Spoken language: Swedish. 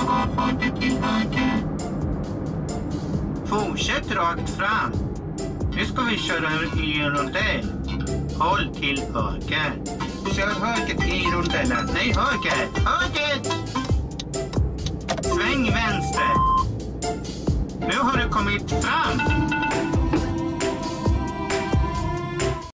Fortsätt rakt fram. Nu ska vi köra i en rondell. Håll till höger. Kör höger i rondellen. Nej, höger. Höger! Sväng vänster. Nu har du kommit fram.